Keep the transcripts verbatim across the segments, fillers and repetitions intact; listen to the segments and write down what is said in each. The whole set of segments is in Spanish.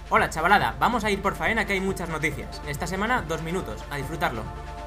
Hola chavalada, vamos a ir por faena que hay muchas noticias. Esta semana, dos minutos, a disfrutarlo.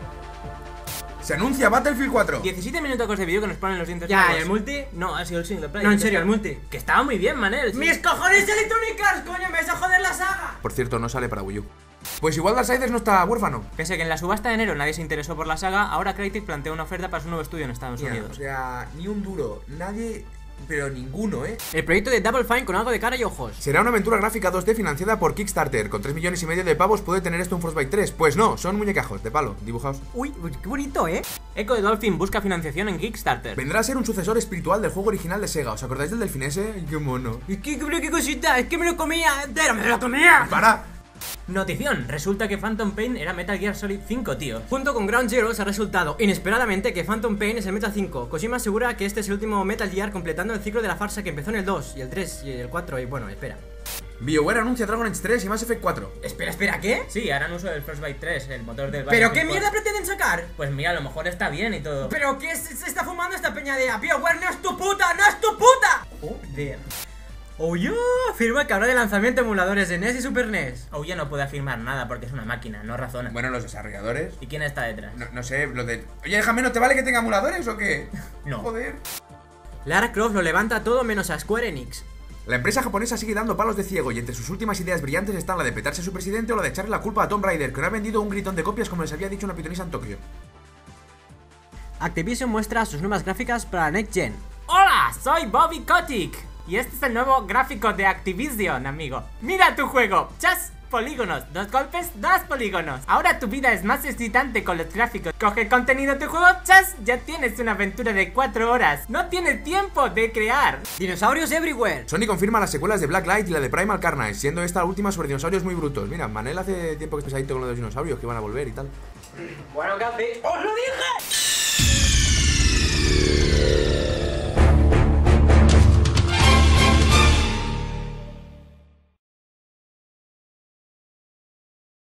Se anuncia Battlefield cuatro. diecisiete minutos de vídeo que nos ponen los dientes Ya, largos. ¿y el multi? No, ha sido el single player. No, en serio, el multi. Que estaba muy bien, Manel. sí. ¡Mis cojones Electronic Arts, coño! ¡Me vas a joder la saga! Por cierto, no sale para Wii U. Pues igual Darksiders no está huérfano. Pese a que en la subasta de enero nadie se interesó por la saga, ahora Crytek plantea una oferta para su nuevo estudio en Estados Mira, Unidos. o sea, ni un duro, nadie, pero ninguno, ¿eh? El proyecto de Double Fine con algo de cara y ojos. Será una aventura gráfica dos D financiada por Kickstarter. Con tres millones y medio de pavos puede tener esto un Frostbite tres. Pues no, son muñecajos de palo, dibujados. Uy, qué bonito, ¿eh? Echo de Dolphin busca financiación en Kickstarter. Vendrá a ser un sucesor espiritual del juego original de Sega. ¿Os acordáis del delfín ese? ¡Qué mono! ¿Y qué, qué, qué cosita? Es que me lo comía entero, me lo comía. ¡Para! Notición, resulta que Phantom Pain era Metal Gear Solid cinco, tío. Junto con Ground Zero se ha resultado inesperadamente que Phantom Pain es el Metal cinco. Kojima asegura que este es el último Metal Gear completando el ciclo de la farsa que empezó en el dos, y el tres, y el cuatro, y bueno, espera. BioWare anuncia Dragon Age tres y Mass Effect cuatro. Espera, espera, ¿qué? Sí, harán uso del Frostbite tres, el motor del ¿Pero Battlefield qué mierda cuatro. pretenden sacar? Pues mira, a lo mejor está bien y todo. ¿Pero qué se, se está fumando esta peña de BioWare? ¡No es tu puta! ¡No es tu puta! Joder. Oh, yo afirma que habrá de lanzamiento emuladores de N E S y Super N E S. Ouya no puede afirmar nada porque es una máquina, no razona. Bueno, los desarrolladores. ¿Y quién está detrás? No, no sé, lo de. Oye, déjame, ¿no te vale que tenga emuladores o qué? No. Joder. Lara Croft lo levanta todo menos a Square Enix. La empresa japonesa sigue dando palos de ciego y entre sus últimas ideas brillantes están la de petarse a su presidente o la de echarle la culpa a Tomb Raider, que no ha vendido un gritón de copias como les había dicho una pitonisa en Tokio. Activision muestra sus nuevas gráficas para Next Gen. ¡Hola! Soy Bobby Kotick y este es el nuevo gráfico de Activision, amigo. ¡Mira tu juego! ¡Chas! Polígonos, dos golpes, dos polígonos. Ahora tu vida es más excitante con los gráficos. Coge el contenido de tu juego, chas, ya tienes una aventura de cuatro horas. No tienes tiempo de crear. Dinosaurios everywhere. Sony confirma las secuelas de Blacklight y la de Primal Carnage, siendo esta la última sobre dinosaurios muy brutos. Mira, Manel hace tiempo que es pesadito con lo de los dinosaurios que van a volver y tal. Bueno, ¿qué hace? ¡Os lo dije!